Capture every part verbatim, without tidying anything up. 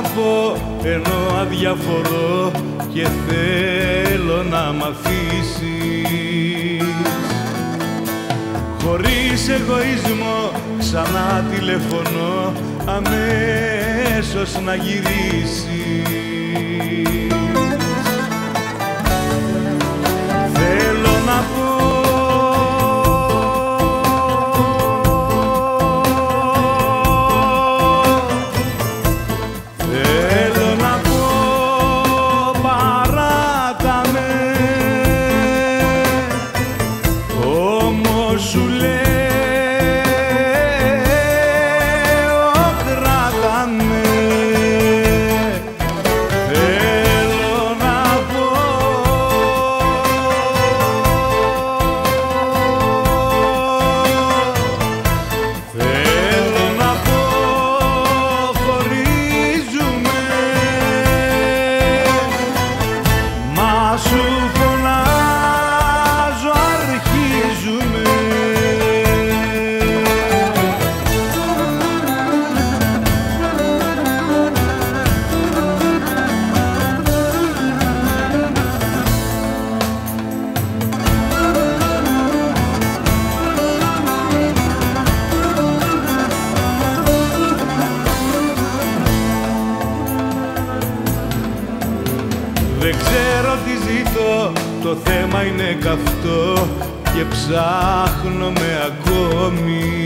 πω ενώ αδιαφορώ και θέλω να μ' αφήσεις. Χωρίς εγωισμό ξανά τηλεφωνώ αμέσως να γυρίσεις. Θέλω να πω Θέλω να πω παράτα με, όμως σου λέω κράτα με. Θέλω να πω Θέλω να πω χωρίζουμε, μα σου φωνάζω αρχίζουμε. Δεν ξέρω τι ζητώ, το θέμα είναι καυτό και ψάχνομαι ακόμη.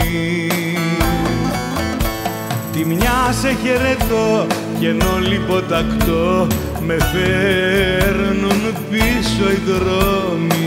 Τη μια σε χαιρετώ κι ενώ λιποτακτώ με φέρνουν πίσω οι δρόμοι.